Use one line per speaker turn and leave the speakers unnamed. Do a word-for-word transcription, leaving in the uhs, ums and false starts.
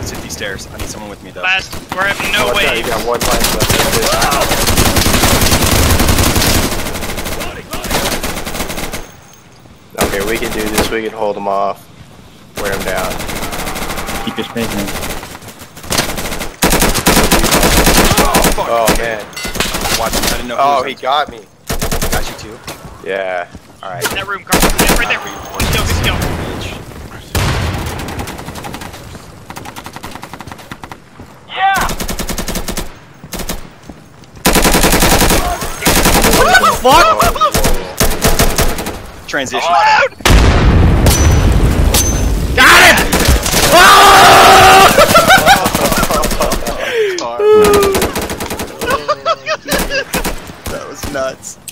Let's hit these stairs. I need someone with me though.
Last, we're having no
oh,
way.
You got one life left. Okay, we can do this. We can hold them off. Wear them down.
Keep your space, man.
Oh, oh man.
Watch him. I didn't know.
Oh,
he,
he got me.
got you too.
Yeah.
All right.
In that room, Carl. Yeah, right there. Good skill, good skill.
Yeah.
What the fuck?
Oh,
Transition.
Got it! Oh!
That was nuts.